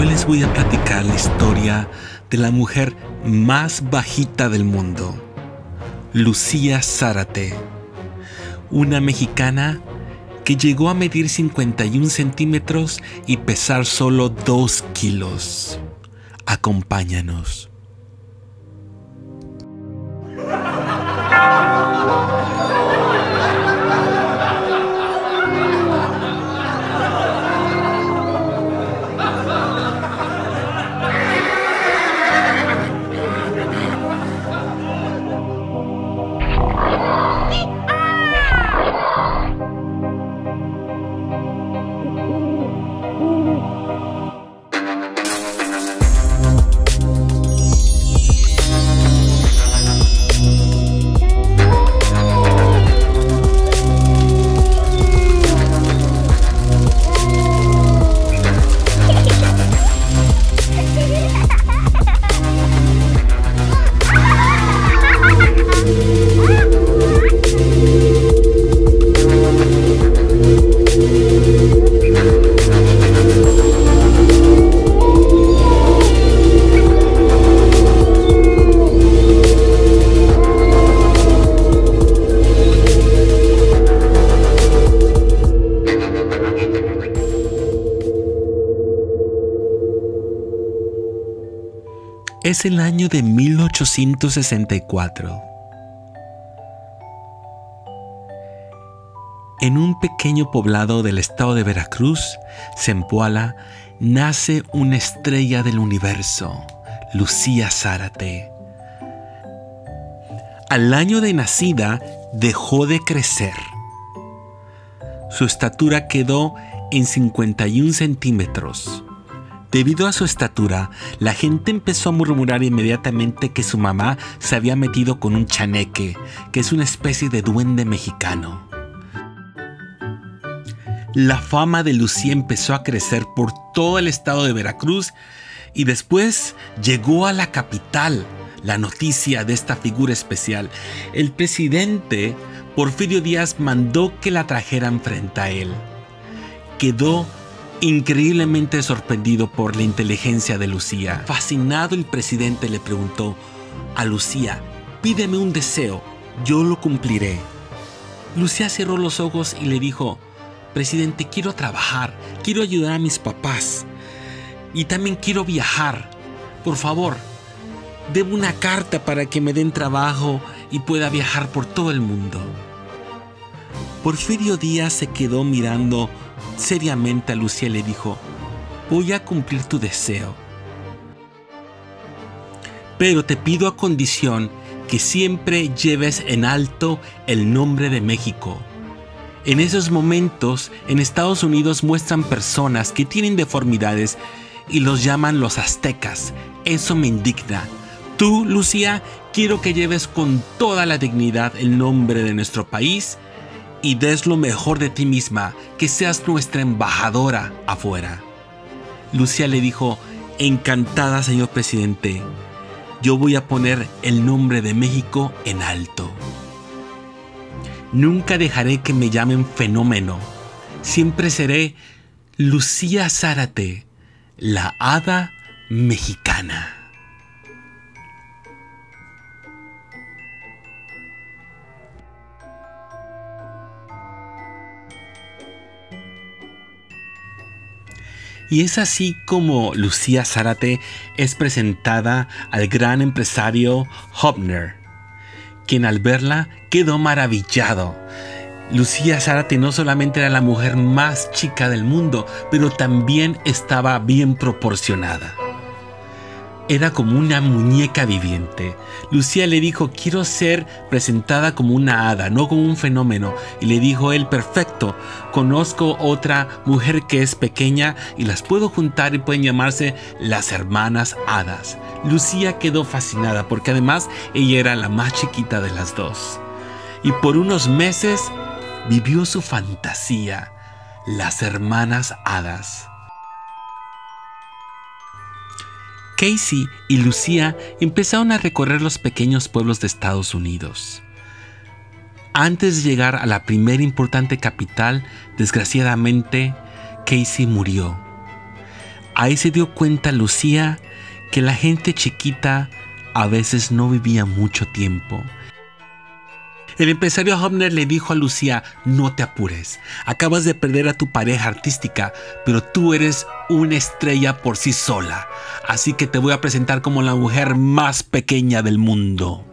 Hoy les voy a platicar la historia de la mujer más bajita del mundo, Lucía Zárate, una mexicana que llegó a medir 51 centímetros y pesar solo 2 kilos. Acompáñanos. Es el año de 1864. En un pequeño poblado del estado de Veracruz, Zempoala, nace una estrella del universo, Lucía Zárate. Al año de nacida, dejó de crecer. Su estatura quedó en 51 centímetros. Debido a su estatura, la gente empezó a murmurar inmediatamente que su mamá se había metido con un chaneque, que es una especie de duende mexicano. La fama de Lucía empezó a crecer por todo el estado de Veracruz y después llegó a la capital la noticia de esta figura especial. El presidente Porfirio Díaz mandó que la trajeran frente a él. Quedó increíblemente sorprendido por la inteligencia de Lucía. Fascinado, el presidente le preguntó a Lucía: pídeme un deseo, yo lo cumpliré. Lucía cerró los ojos y le dijo: presidente, quiero trabajar, quiero ayudar a mis papás y también quiero viajar. Por favor, debo una carta para que me den trabajo y pueda viajar por todo el mundo. Porfirio Díaz se quedó mirando seriamente a Lucía y le dijo: voy a cumplir tu deseo, pero te pido a condición que siempre lleves en alto el nombre de México. En esos momentos, en Estados Unidos muestran personas que tienen deformidades y los llaman los aztecas. Eso me indigna. Tú, Lucía, quiero que lleves con toda la dignidad el nombre de nuestro país y des lo mejor de ti misma, que seas nuestra embajadora afuera. Lucía le dijo: encantada, señor presidente, yo voy a poner el nombre de México en alto. Nunca dejaré que me llamen fenómeno. Siempre seré Lucía Zárate, la hada mexicana. Y es así como Lucía Zárate es presentada al gran empresario Hopner, quien al verla quedó maravillado. Lucía Zárate no solamente era la mujer más chica del mundo, pero también estaba bien proporcionada. Era como una muñeca viviente. Lucía le dijo: quiero ser presentada como una hada, no como un fenómeno. Y le dijo él: perfecto, conozco otra mujer que es pequeña y las puedo juntar y pueden llamarse las hermanas hadas. Lucía quedó fascinada porque además ella era la más chiquita de las dos. Y por unos meses vivió su fantasía, las hermanas hadas. Casey y Lucía empezaron a recorrer los pequeños pueblos de Estados Unidos. Antes de llegar a la primera importante capital, desgraciadamente, Casey murió. Ahí se dio cuenta Lucía que la gente chiquita a veces no vivía mucho tiempo. El empresario Hopner le dijo a Lucía: no te apures, acabas de perder a tu pareja artística, pero tú eres una estrella por sí sola, así que te voy a presentar como la mujer más pequeña del mundo.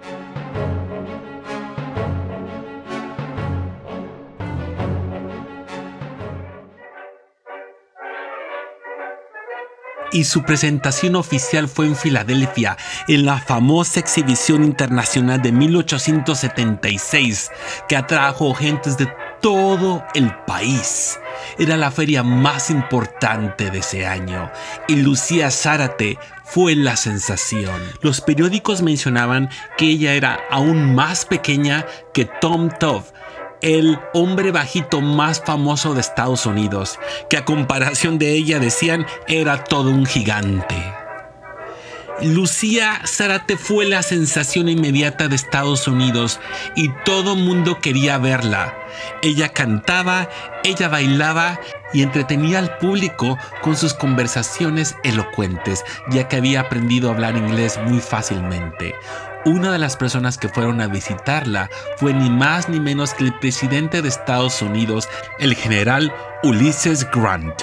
Y su presentación oficial fue en Filadelfia, en la famosa exhibición internacional de 1876, que atrajo gentes de todo el país. Era la feria más importante de ese año, y Lucía Zárate fue la sensación. Los periódicos mencionaban que ella era aún más pequeña que Tom Todd, el hombre bajito más famoso de Estados Unidos, que a comparación de ella, decían, era todo un gigante. Lucía Zárate fue la sensación inmediata de Estados Unidos y todo mundo quería verla. Ella cantaba, ella bailaba y entretenía al público con sus conversaciones elocuentes, ya que había aprendido a hablar inglés muy fácilmente. Una de las personas que fueron a visitarla fue ni más ni menos que el presidente de Estados Unidos, el general Ulysses Grant.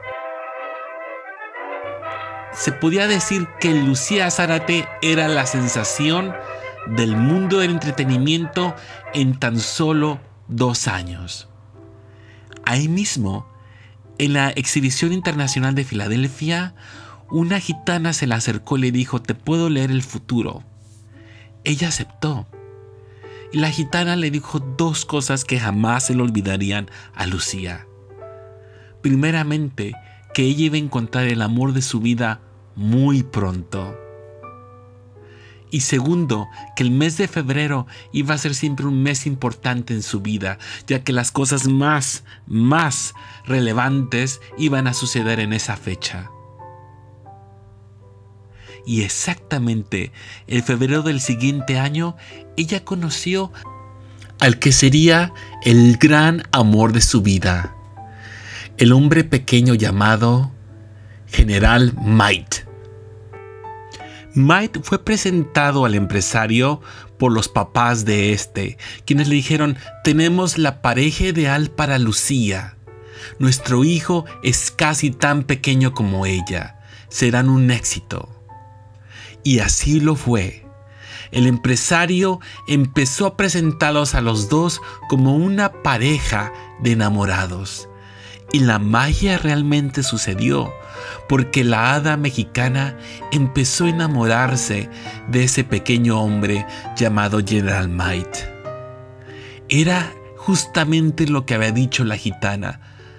Se podía decir que Lucía Zárate era la sensación del mundo del entretenimiento en tan solo 2 años. Ahí mismo, en la exhibición internacional de Filadelfia, una gitana se le acercó y le dijo: te puedo leer el futuro. Ella aceptó. Y la gitana le dijo 2 cosas que jamás se le olvidarían a Lucía. Primeramente, que ella iba a encontrar el amor de su vida muy pronto. Y segundo, que el mes de febrero iba a ser siempre un mes importante en su vida, ya que las cosas más relevantes iban a suceder en esa fecha. Y exactamente en febrero del siguiente año, ella conoció al que sería el gran amor de su vida, el hombre pequeño llamado General Might. Might fue presentado al empresario por los papás de este, quienes le dijeron: tenemos la pareja ideal para Lucía. Nuestro hijo es casi tan pequeño como ella. Serán un éxito. Y así lo fue. El empresario empezó a presentarlos a los dos como una pareja de enamorados. Y la magia realmente sucedió, porque la hada mexicana empezó a enamorarse de ese pequeño hombre llamado General Might. Era justamente lo que había dicho la gitana.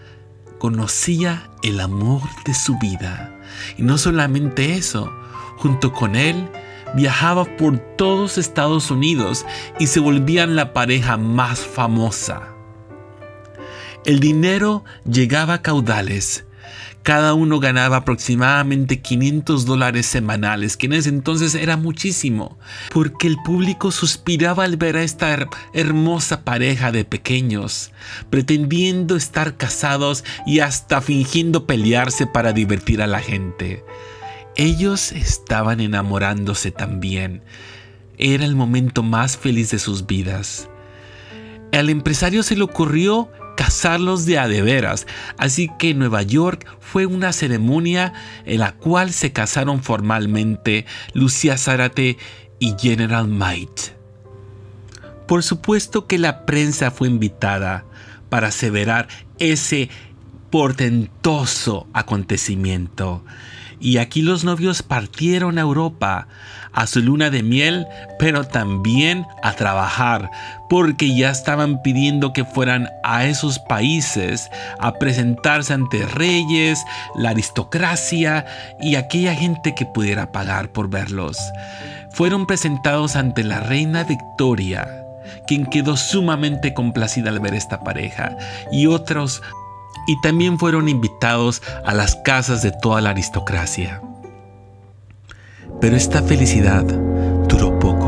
Conocía el amor de su vida. Y no solamente eso, junto con él viajaba por todos Estados Unidos y se volvían la pareja más famosa. El dinero llegaba a caudales. Cada uno ganaba aproximadamente $500 semanales, que en ese entonces era muchísimo, porque el público suspiraba al ver a esta hermosa pareja de pequeños, pretendiendo estar casados y hasta fingiendo pelearse para divertir a la gente. Ellos estaban enamorándose también. Era el momento más feliz de sus vidas. Al empresario se le ocurrió casarlos de a de veras, así que en Nueva York fue una ceremonia en la cual se casaron formalmente Lucía Zárate y General Might. Por supuesto que la prensa fue invitada para aseverar ese portentoso acontecimiento. Y aquí los novios partieron a Europa a su luna de miel, pero también a trabajar, porque ya estaban pidiendo que fueran a esos países a presentarse ante reyes, la aristocracia y aquella gente que pudiera pagar por verlos. Fueron presentados ante la reina Victoria, quien quedó sumamente complacida al ver esta pareja, y otros. Y también fueron invitados a las casas de toda la aristocracia. Pero esta felicidad duró poco.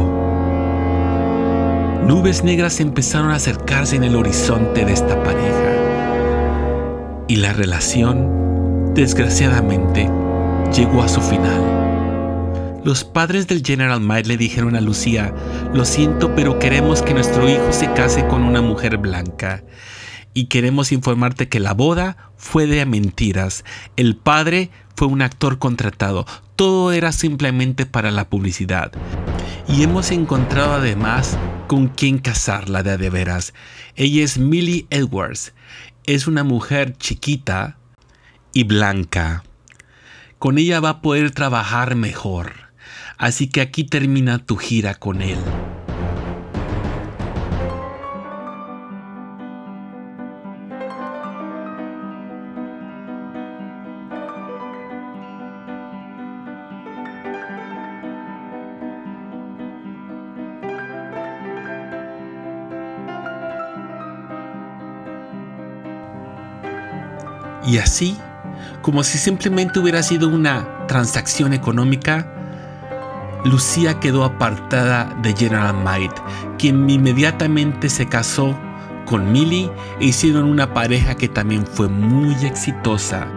Nubes negras empezaron a acercarse en el horizonte de esta pareja. Y la relación desgraciadamente, llegó a su final. Los padres del General Might le dijeron a Lucía: lo siento, pero queremos que nuestro hijo se case con una mujer blanca. Y queremos informarte que la boda fue de mentiras. El padre fue un actor contratado. Todo era simplemente para la publicidad. Y hemos encontrado además con quién casarla de veras. Ella es Millie Edwards. Es una mujer chiquita y blanca. Con ella va a poder trabajar mejor. Así que aquí termina tu gira con él. Y así, como si simplemente hubiera sido una transacción económica, Lucía quedó apartada de General Might, quien inmediatamente se casó con Millie e hicieron una pareja que también fue muy exitosa.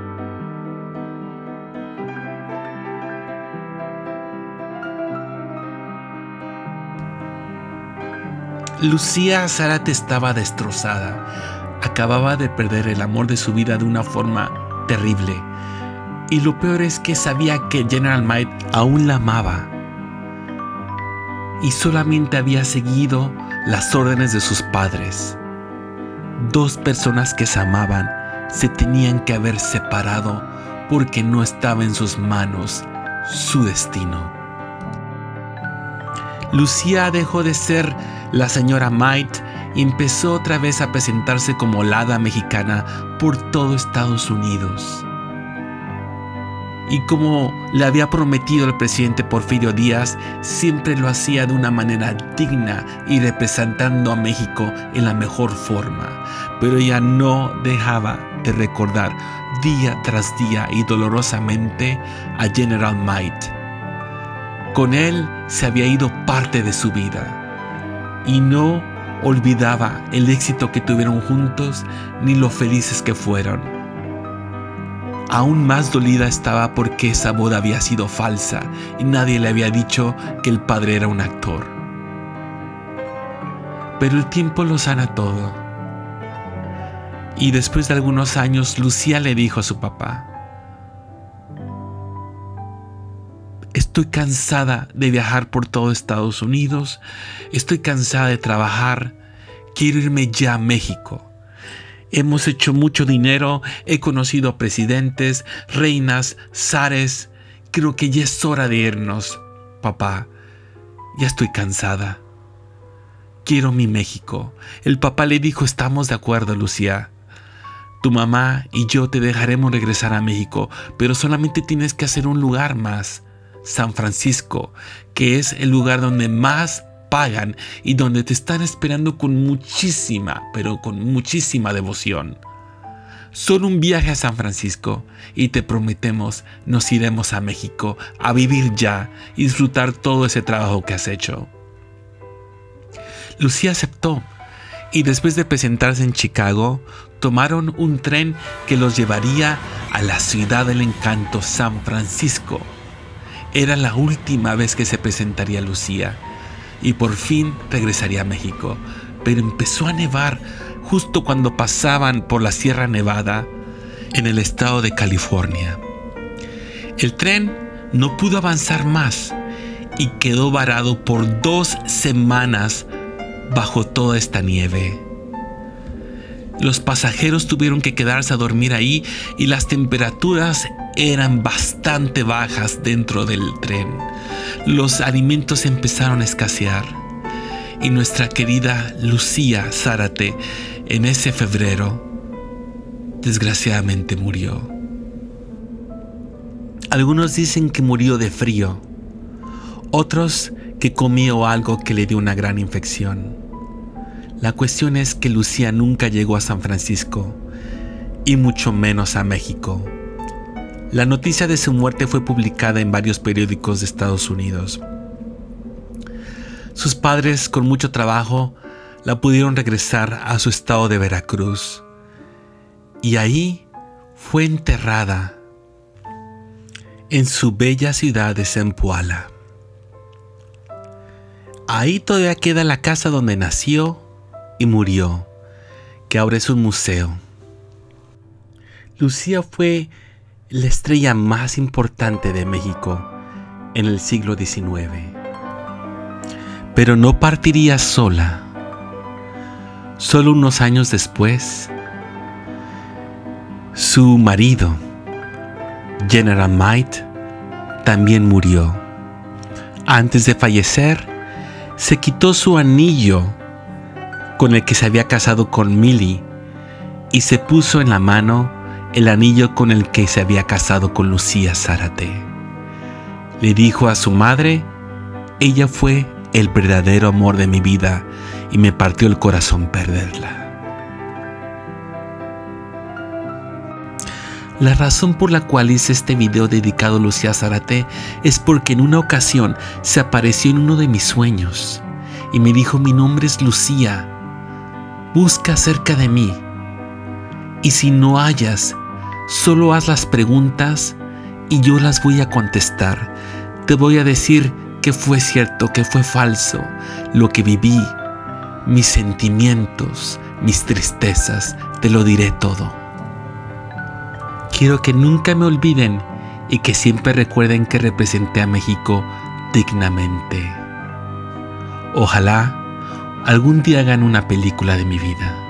Lucía Zárate estaba destrozada. Acababa de perder el amor de su vida de una forma terrible. Y lo peor es que sabía que General Might aún la amaba. Y solamente había seguido las órdenes de sus padres. Dos personas que se amaban se tenían que haber separado porque no estaba en sus manos su destino. Lucía dejó de ser la señora Might y empezó otra vez a presentarse como la hada mexicana por todo Estados Unidos. Y como le había prometido el presidente Porfirio Díaz, siempre lo hacía de una manera digna y representando a México en la mejor forma. Pero ella no dejaba de recordar día tras día y dolorosamente a General Might. Con él se había ido parte de su vida y no olvidaba el éxito que tuvieron juntos ni lo felices que fueron. Aún más dolida estaba porque esa boda había sido falsa y nadie le había dicho que el padre era un actor. Pero el tiempo lo sana todo. Y después de algunos años, Lucía le dijo a su papá: estoy cansada de viajar por todo Estados Unidos, estoy cansada de trabajar, quiero irme ya a México. Hemos hecho mucho dinero, he conocido a presidentes, reinas, zares. Creo que ya es hora de irnos, papá. Ya estoy cansada. Quiero mi México. El papá le dijo: estamos de acuerdo, Lucía. Tu mamá y yo te dejaremos regresar a México, pero solamente tienes que hacer un lugar más. San Francisco, que es el lugar donde más pagan y donde te están esperando con muchísima, pero con muchísima devoción. Solo un viaje a San Francisco y te prometemos nos iremos a México a vivir ya y disfrutar todo ese trabajo que has hecho. Lucía aceptó y después de presentarse en Chicago, tomaron un tren que los llevaría a la ciudad del encanto, San Francisco. Era la última vez que se presentaría Lucía y por fin regresaría a México. Pero empezó a nevar justo cuando pasaban por la Sierra Nevada en el estado de California. El tren no pudo avanzar más y quedó varado por 2 semanas bajo toda esta nieve. Los pasajeros tuvieron que quedarse a dormir ahí y las temperaturas eran bastante bajas dentro del tren. Los alimentos empezaron a escasear y nuestra querida Lucía Zárate en ese febrero desgraciadamente murió. Algunos dicen que murió de frío, otros que comió algo que le dio una gran infección. La cuestión es que Lucía nunca llegó a San Francisco y mucho menos a México. La noticia de su muerte fue publicada en varios periódicos de Estados Unidos. Sus padres, con mucho trabajo, la pudieron regresar a su estado de Veracruz. Y ahí fue enterrada en su bella ciudad de Zempoala. Ahí todavía queda la casa donde nació y murió, que ahora es un museo. Lucía fue la estrella más importante de México en el siglo XIX. Pero no partiría sola. Solo unos años después, su marido, General Might, también murió. Antes de fallecer, se quitó su anillo con el que se había casado con Millie y se puso en la mano el anillo con el que se había casado con Lucía Zárate. Le dijo a su madre: ella fue el verdadero amor de mi vida y me partió el corazón perderla. La razón por la cual hice este video dedicado a Lucía Zárate es porque en una ocasión se apareció en uno de mis sueños y me dijo: mi nombre es Lucía, busca cerca de mí, y si no hallas, solo haz las preguntas y yo las voy a contestar. Te voy a decir que fue cierto, que fue falso, lo que viví, mis sentimientos, mis tristezas, te lo diré todo. Quiero que nunca me olviden y que siempre recuerden que representé a México dignamente. Ojalá algún día hagan una película de mi vida.